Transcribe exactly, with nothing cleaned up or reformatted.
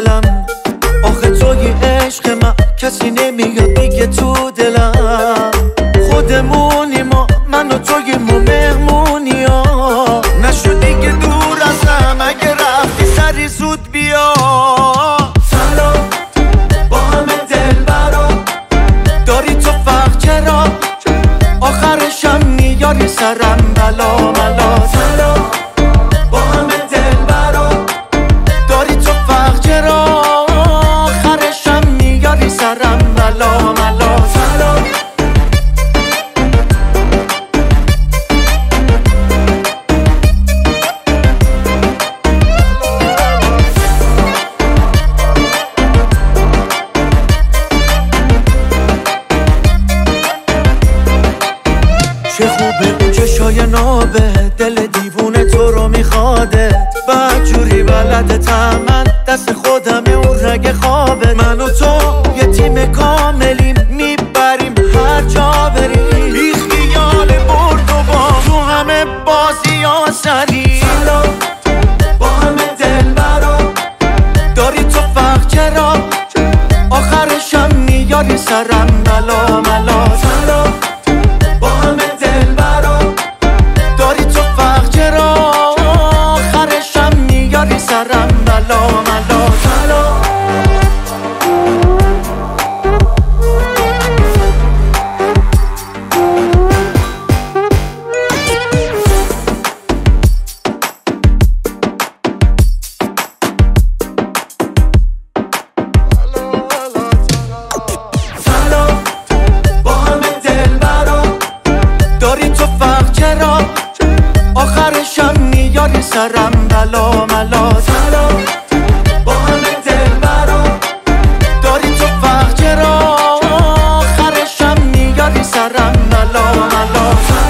دلم، آخه توی عشق من کسی نمیاد دیگه تو دلم. خودمونی ما، من و توی ما مهمونی ها، نشو دیگه دور ازم، اگه رفتی سری زود بیا. سلام با همه دلبرا، داری تو فرق چرا؟ آخرشم میاری سرم بلا ملا. سلام با همه دلبرا، داری تو فرق چرا؟ آخرشم میاری سرم بلا ملا. سلام چه خوبه اون چشای نابه، دل دیوونه تو رو میخواده، بعد جوری بلدتم، من دست خودمه اون رگ خوابه. من و تو یه تیم کاملیم، میبریم هر جا بریم، بی خیال برد و با تو همه بازی ها سری. سلام با همه دلبرا، داری تو فرق چرا؟ آخرشم میاری سرم بلا ملا. سلام با همه دلبرا، داری تو فرق چرا؟ آخرشم میاری سرم بلا ملا. سلام سلام با همه دلبرا، داری تو فرق چرا؟ آخرشم میاری سرم بلا ملا. سلام با همه دلبرا، داری تو فرق چرا؟ آخرشم میاری سرم بلا ملا.